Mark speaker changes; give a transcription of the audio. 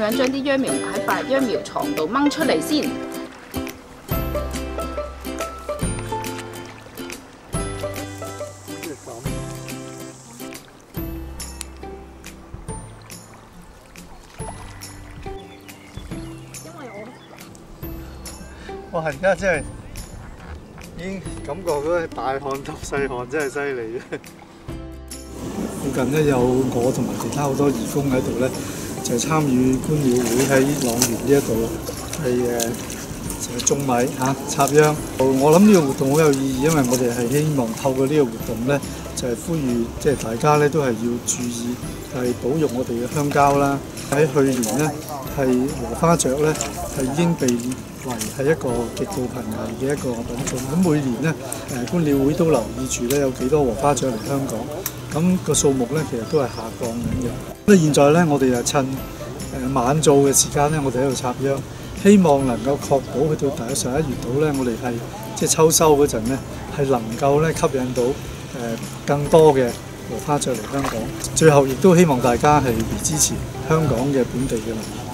Speaker 1: 樣將啲秧苗喺白秧苗床度掹出嚟先。
Speaker 2: 哇！而家真係已經感覺到大汗tou細汗，真係犀利嘅。附近咧有我同埋其他好多義工喺度咧，就參與觀鳥會喺朗園呢一度係種米插秧。我諗呢個活動好有意義，因為我哋係希望透過呢個活動咧，就係呼籲即係大家咧都係要注意係保育我哋嘅鄉郊啦。喺去年咧係禾花雀咧係已經被為係一個極度瀕危嘅一個品種。咁每年咧觀鳥會都留意住咧有幾多禾花雀嚟香港，咁個數目咧其實都係下降緊嘅。咁現在咧我哋就趁晚造嘅時間咧，我哋喺度插秧，希望能夠確保去到大約11月度咧，我哋係即係秋收嗰陣咧係能夠咧吸引到更多嘅禾花雀嚟香港。最後亦都希望大家係支持香港嘅本地嘅農業。